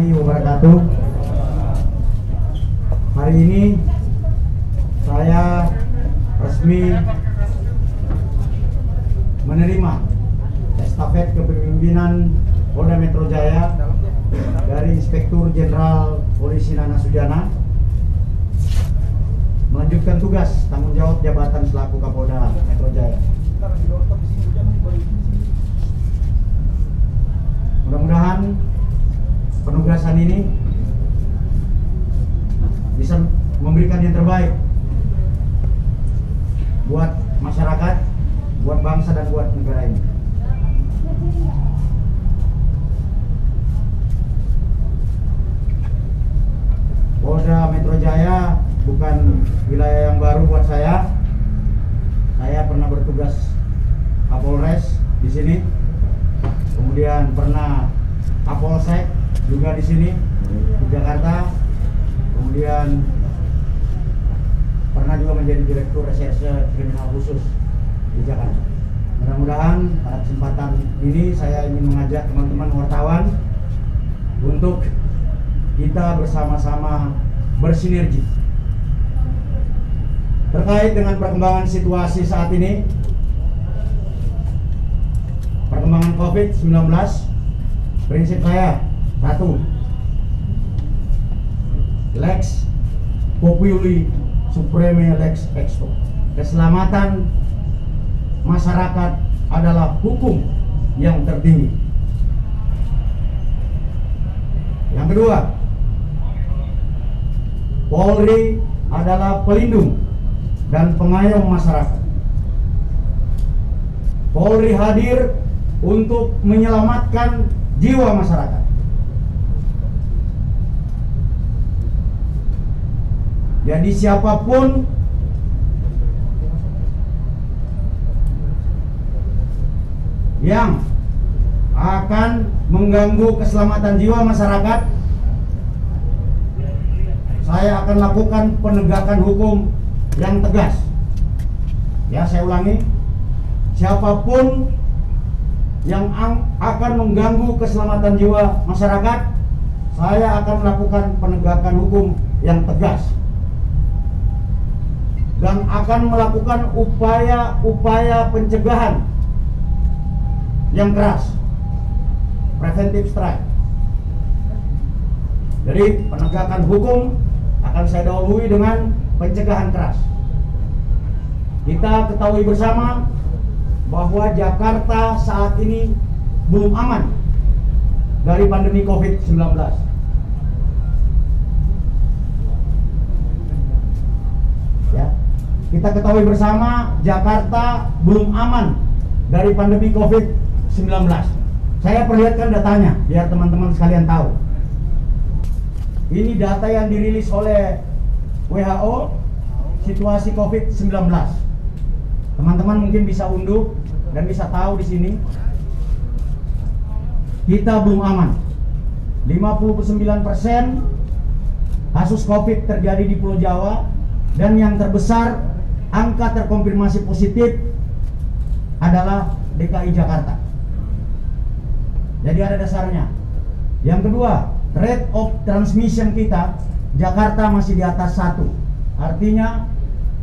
warahmatullahi wabarakatuh. Hari ini saya resmi menerima estafet kepemimpinan Polda Metro Jaya dari Inspektur Jenderal Polisi Nana Sujana, melanjutkan tugas tanggung jawab jabatan selaku Kapolda Metro Jaya. Mudah-mudahan penugasan ini bisa memberikan yang terbaik buat masyarakat, buat bangsa, dan buat negara ini. Polda Metro Jaya bukan wilayah yang baru buat saya. Saya pernah bertugas Kapolres di sini, kemudian pernah Kapolsek juga di sini di Jakarta, kemudian pernah juga menjadi Direktur Reserse Kriminal Khusus di Jakarta. Mudah-mudahan pada kesempatan ini saya ingin mengajak teman-teman wartawan untuk kita bersama-sama bersinergi terkait dengan perkembangan situasi saat ini, perkembangan COVID-19. Prinsip saya satu, Lex Populi Supreme Lex Exto. Keselamatan masyarakat adalah hukum yang tertinggi. Yang kedua, Polri adalah pelindung dan pengayom masyarakat. Polri hadir untuk menyelamatkan jiwa masyarakat. Jadi siapapun yang akan mengganggu keselamatan jiwa masyarakat, saya akan lakukan penegakan hukum yang tegas. Ya, saya ulangi, siapapun yang akan mengganggu keselamatan jiwa masyarakat, saya akan melakukan penegakan hukum yang tegas dan akan melakukan upaya-upaya pencegahan yang keras, preventive strike. Jadi penegakan hukum akan saya dahului dengan pencegahan keras. Kita ketahui bersama bahwa Jakarta saat ini belum aman dari pandemi COVID-19. Ya, kita ketahui bersama Jakarta belum aman dari pandemi COVID-19. Saya perlihatkan datanya biar teman-teman sekalian tahu. Ini data yang dirilis oleh WHO situasi COVID-19. Teman-teman mungkin bisa unduh dan bisa tahu di sini kita belum aman. 59% kasus COVID terjadi di Pulau Jawa, dan yang terbesar angka terkonfirmasi positif adalah DKI Jakarta. Jadi ada dasarnya. Yang kedua, rate of transmission kita Jakarta masih di atas 1. Artinya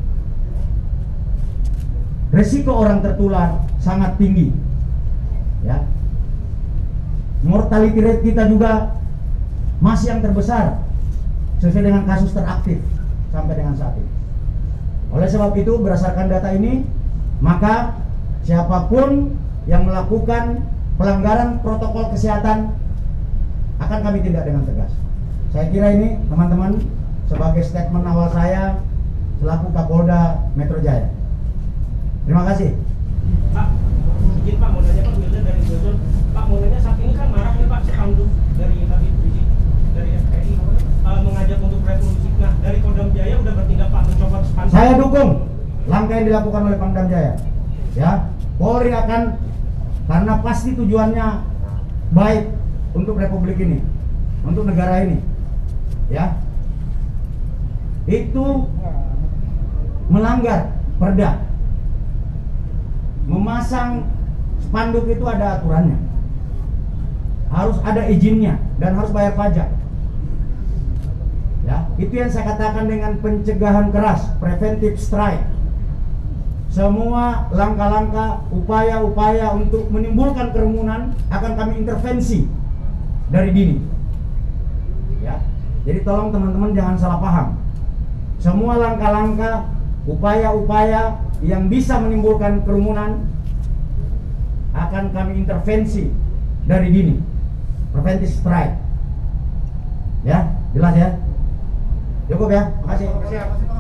resiko orang tertular sangat tinggi. Ya. Mortality rate kita juga masih yang terbesar sesuai dengan kasus teraktif sampai dengan saat ini. Oleh sebab itu, berdasarkan data ini, maka siapapun yang melakukan pelanggaran protokol kesehatan akan kami tindak dengan tegas. Saya kira ini teman-teman sebagai statement awal saya selaku Kapolda Metro Jaya. Terima kasih. Pak, izin Pak, mau nanya Pak, Wildan dari Bogor. Pak, mau nanya, saat ini kan marak nih Pak, spanduk dari Habib Rizik, dari FPI, mengajak untuk revolusi. Nah, dari Kodam Jaya udah bertindak Pak, mencopot spanduk. Saya dukung langkah yang dilakukan oleh Pangdam Jaya. Ya, Polri akan, karena pasti tujuannya baik untuk Republik ini, untuk negara ini. Ya, itu melanggar perda. Memasang spanduk itu ada aturannya. harus ada izinnya dan harus bayar pajak. Ya, itu yang saya katakan dengan pencegahan keras, preventive strike. Semua langkah-langkah, upaya-upaya untuk menimbulkan kerumunan akan kami intervensi dari dini. Ya, jadi tolong teman-teman jangan salah paham. Semua langkah-langkah, upaya-upaya yang bisa menimbulkan kerumunan akan kami intervensi dari dini. Preventive strike. Ya, jelas ya? Cukup ya, makasih.